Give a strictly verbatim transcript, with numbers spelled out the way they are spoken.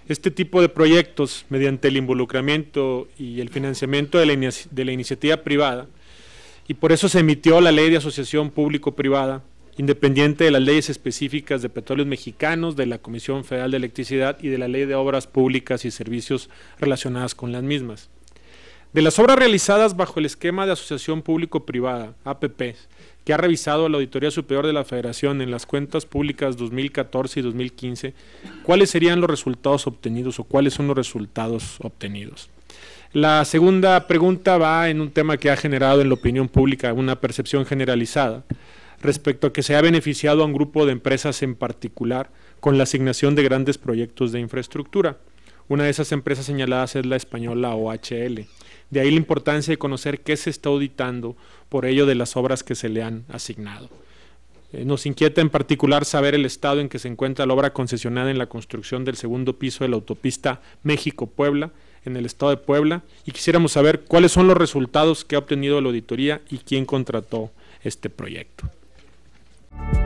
Este tipo de proyectos, mediante el involucramiento y el financiamiento de la, de la iniciativa privada, y por eso se emitió la Ley de Asociación Público-Privada, independiente de las leyes específicas de Petróleos Mexicanos, de la Comisión Federal de Electricidad y de la Ley de Obras Públicas y Servicios relacionadas con las mismas. De las obras realizadas bajo el esquema de asociación público-privada, A P P, que ha revisado la Auditoría Superior de la Federación en las cuentas públicas dos mil catorce y dos mil quince, ¿cuáles serían los resultados obtenidos o cuáles son los resultados obtenidos? La segunda pregunta va en un tema que ha generado en la opinión pública una percepción generalizada respecto a que se ha beneficiado a un grupo de empresas en particular con la asignación de grandes proyectos de infraestructura. Una de esas empresas señaladas es la española O H L. De ahí la importancia de conocer qué se está auditando por ello de las obras que se le han asignado. Eh, nos inquieta en particular saber el estado en que se encuentra la obra concesionada en la construcción del segundo piso de la autopista México-Puebla, en el estado de Puebla, y quisiéramos saber cuáles son los resultados que ha obtenido la auditoría y quién contrató este proyecto.